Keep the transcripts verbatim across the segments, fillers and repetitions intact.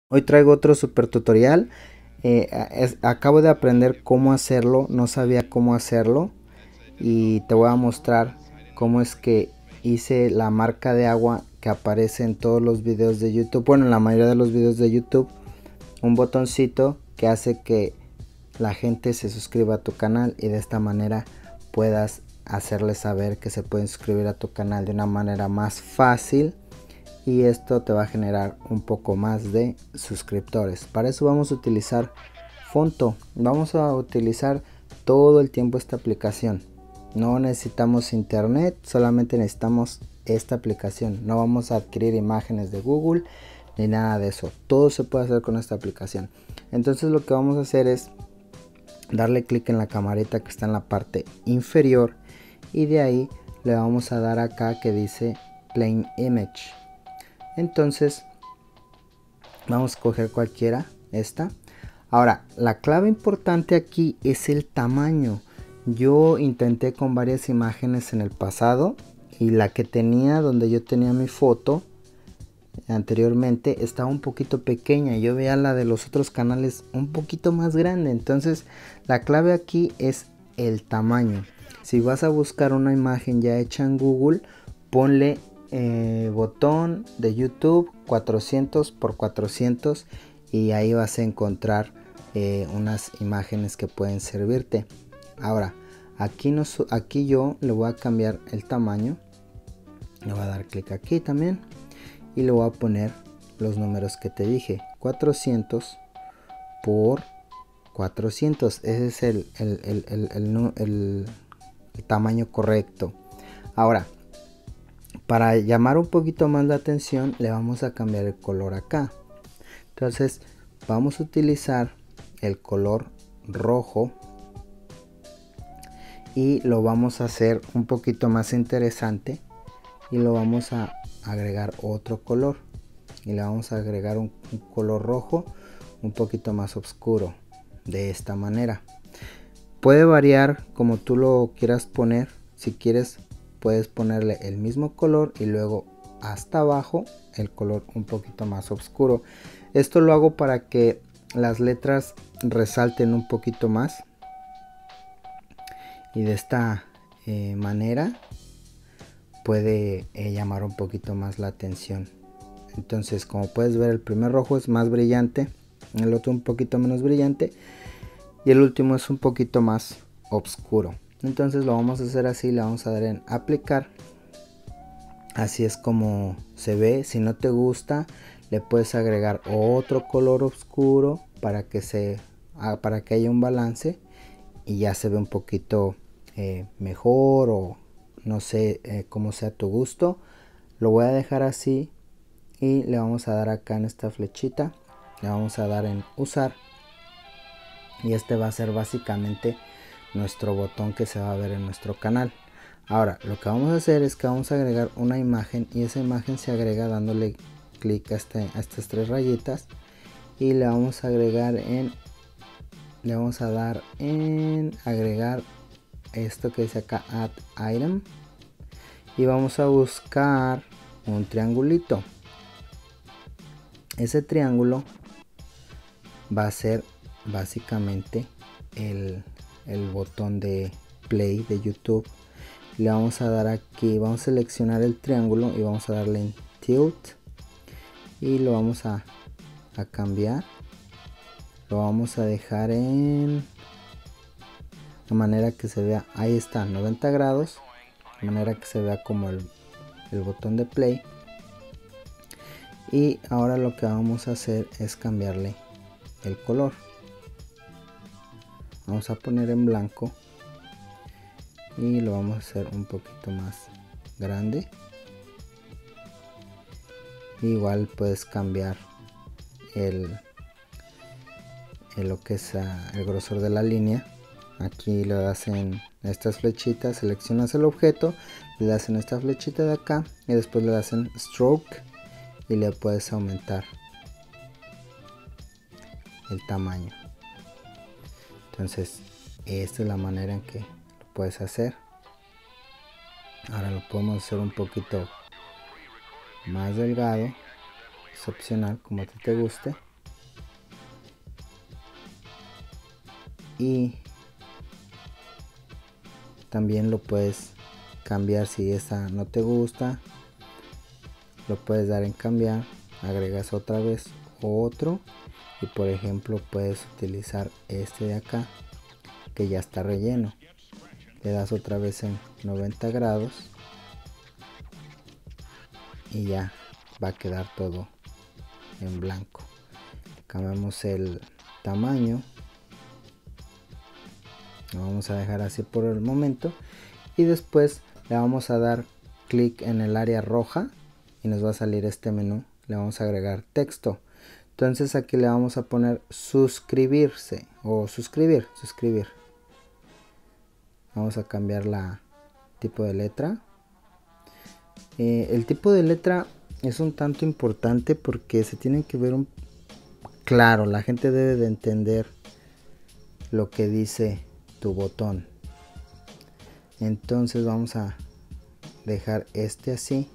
Hoy traigo otro super tutorial. Eh, es- acabo de aprender cómo hacerlo, no sabía cómo hacerlo y te voy a mostrar cómo es que hice la marca de agua que aparece en todos los videos de YouTube. Bueno, en la mayoría de los videos de YouTube, un botoncito que hace que la gente se suscriba a tu canal y de esta manera puedas hacerles saber que se pueden suscribir a tu canal de una manera más fácil, y esto te va a generar un poco más de suscriptores. Para eso vamos a utilizar Fonto. Vamos a utilizar todo el tiempo esta aplicación. No necesitamos internet, solamente necesitamos esta aplicación. No vamos a adquirir imágenes de Google ni nada de eso. Todo se puede hacer con esta aplicación. Entonces lo que vamos a hacer es darle clic en la camarita que está en la parte inferior y de ahí le vamos a dar acá que dice Plain Image. Entonces vamos a coger cualquiera, esta. Ahora, la clave importante aquí es el tamaño. Yo intenté con varias imágenes en el pasado y la que tenía, donde yo tenía mi foto anteriormente, estaba un poquito pequeña. Yo veía la de los otros canales un poquito más grande. Entonces la clave aquí es el tamaño. Si vas a buscar una imagen ya hecha en Google, ponle eh, botón de YouTube cuatrocientos por cuatrocientos y ahí vas a encontrar eh, unas imágenes que pueden servirte. Ahora aquí, nos, aquí yo le voy a cambiar el tamaño, le voy a dar clic aquí también y le voy a poner los números que te dije, cuatrocientos por cuatrocientos. Ese es el, el, el, el, el, el, el tamaño correcto. Ahora, para llamar un poquito más la atención, le vamos a cambiar el color acá. Entonces vamos a utilizar el color rojo y lo vamos a hacer un poquito más interesante y lo vamos a agregar otro color y le vamos a agregar un, un color rojo un poquito más oscuro, de esta manera. Puede variar como tú lo quieras poner. Si quieres puedes ponerle el mismo color y luego hasta abajo el color un poquito más oscuro. Esto lo hago para que las letras resalten un poquito más y de esta eh, manera puede eh, llamar un poquito más la atención. Entonces, como puedes ver, el primer rojo es más brillante, el otro un poquito menos brillante y el último es un poquito más oscuro. Entonces lo vamos a hacer así, le vamos a dar en aplicar. Así es como se ve. Si no te gusta, le puedes agregar otro color oscuro para que se para que haya un balance y ya se ve un poquito eh, mejor, o no sé eh, cómo sea tu gusto. Lo voy a dejar así y le vamos a dar acá en esta flechita, le vamos a dar en usar y este va a ser básicamente nuestro botón que se va a ver en nuestro canal. Ahora lo que vamos a hacer es que vamos a agregar una imagen y esa imagen se agrega dándole clic a, este, a estas tres rayitas y le vamos a agregar en le vamos a dar en agregar esto que dice acá add item y vamos a buscar un triangulito. Ese triángulo va a ser básicamente el, el botón de play de YouTube. Le vamos a dar aquí, vamos a seleccionar el triángulo y vamos a darle en tilt y lo vamos a, a cambiar. Lo vamos a dejar en de manera que se vea, ahí está, noventa grados, de manera que se vea como el, el botón de play. Y ahora lo que vamos a hacer es cambiarle el color. Vamos a poner en blanco y lo vamos a hacer un poquito más grande. Igual puedes cambiar el, el lo que es uh, el grosor de la línea. Aquí le das en estas flechitas, seleccionas el objeto, le das en esta flechita de acá y después le das en stroke y le puedes aumentar el tamaño. Entonces esta es la manera en que lo puedes hacer. Ahora lo podemos hacer un poquito más delgado, es opcional como a ti te guste. y también lo puedes cambiar si esa no te gusta, lo puedes dar en cambiar, agregas otra vez otro y por ejemplo puedes utilizar este de acá que ya está relleno, le das otra vez en noventa grados y ya va a quedar todo en blanco. Cambiamos el tamaño, lo vamos a dejar así por el momento y después le vamos a dar clic en el área roja y nos va a salir este menú. Le vamos a agregar texto, entonces aquí le vamos a poner suscribirse o suscribir, suscribir. Vamos a cambiar la tipo de letra. Eh, el tipo de letra es un tanto importante porque se tienen que ver un claro, la gente debe de entender lo que dice tu botón. Entonces vamos a dejar este así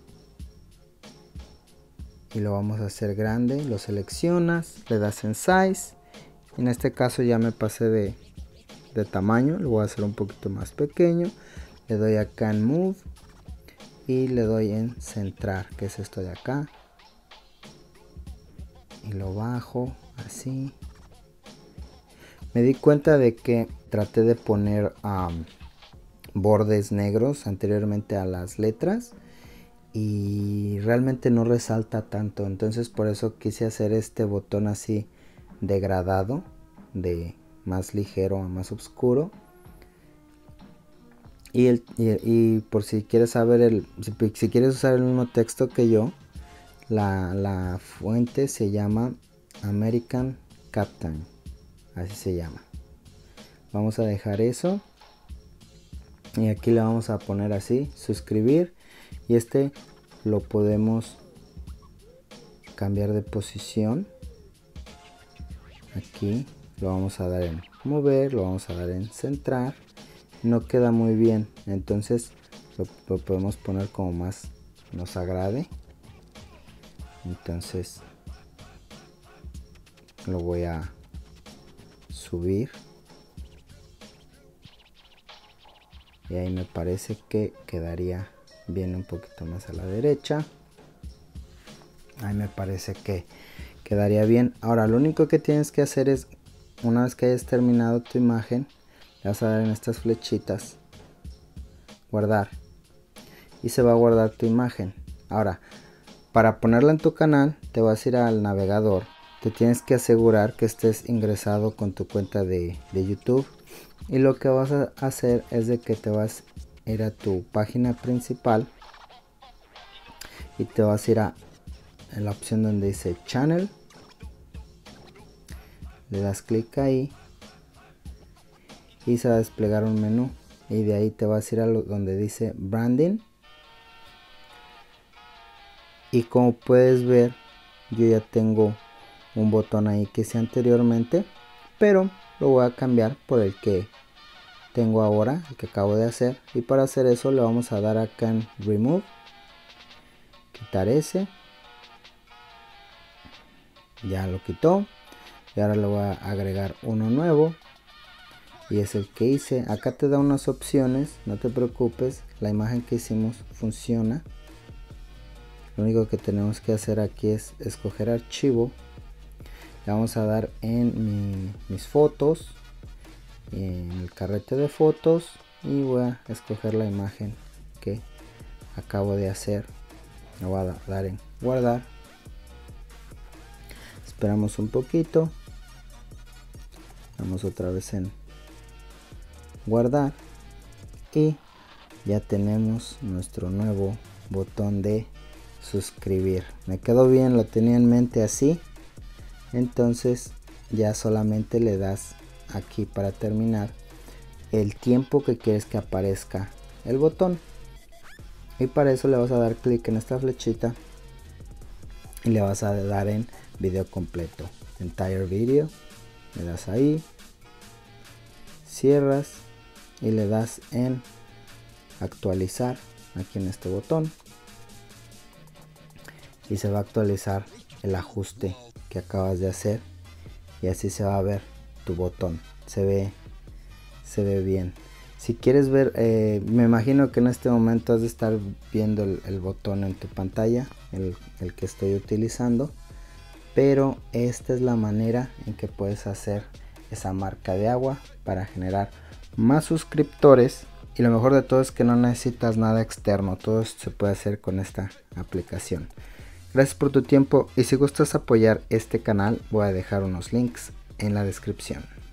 y lo vamos a hacer grande, lo seleccionas, le das en size, en este caso ya me pasé de, de tamaño, lo voy a hacer un poquito más pequeño, le doy acá en move y le doy en centrar, que es esto de acá, y lo bajo así. Me di cuenta de que traté de poner um, bordes negros anteriormente a las letras y realmente no resalta tanto, entonces por eso quise hacer este botón así degradado, de más ligero a más oscuro. Y, el, y, y por si quieres saber el si, si quieres usar el mismo texto que yo, la, la fuente se llama American Captain, así se llama. Vamos a dejar eso y aquí le vamos a poner así, suscribir, y este lo podemos cambiar de posición. Aquí lo vamos a dar en mover, lo vamos a dar en centrar. No queda muy bien, entonces lo, lo podemos poner como más nos agrade. Entonces lo voy a subir y ahí me parece que quedaría bien, un poquito más a la derecha. Ahí me parece que quedaría bien. Ahora lo único que tienes que hacer es, una vez que hayas terminado tu imagen, le vas a dar en estas flechitas, guardar, y se va a guardar tu imagen. Ahora, para ponerla en tu canal, te vas a ir al navegador. Te tienes que asegurar que estés ingresado con tu cuenta de, de YouTube. Y lo que vas a hacer es de que te vas a ir a tu página principal. Y te vas a ir a, a la opción donde dice Channel. Le das clic ahí. Y se va a desplegar un menú. Y de ahí te vas a ir a lo, donde dice Branding. Y como puedes ver, yo ya tengo un botón ahí que hice anteriormente, pero lo voy a cambiar por el que tengo ahora, el que acabo de hacer. Y para hacer eso le vamos a dar acá en Remove, quitar ese, ya lo quitó, y ahora le voy a agregar uno nuevo y es el que hice. Acá te da unas opciones, no te preocupes, la imagen que hicimos funciona. Lo único que tenemos que hacer aquí es escoger archivo. Le vamos a dar en mi, mis fotos, en el carrete de fotos, y voy a escoger la imagen que acabo de hacer. Le voy a dar en guardar. Esperamos un poquito. Vamos otra vez en guardar y ya tenemos nuestro nuevo botón de suscribir. Me quedó bien, lo tenía en mente así. Entonces ya solamente le das aquí para terminar el tiempo que quieres que aparezca el botón, y para eso le vas a dar clic en esta flechita y le vas a dar en video completo, entire video, le das ahí, cierras y le das en actualizar aquí en este botón y se va a actualizar el ajuste que acabas de hacer, y así se va a ver tu botón. Se ve se ve bien. Si quieres ver, eh, me imagino que en este momento has de estar viendo el, el botón en tu pantalla, el, el que estoy utilizando, pero esta es la manera en que puedes hacer esa marca de agua para generar más suscriptores. Y lo mejor de todo es que no necesitas nada externo, todo esto se puede hacer con esta aplicación. Gracias por tu tiempo y si gustas apoyar este canal voy a dejar unos links en la descripción.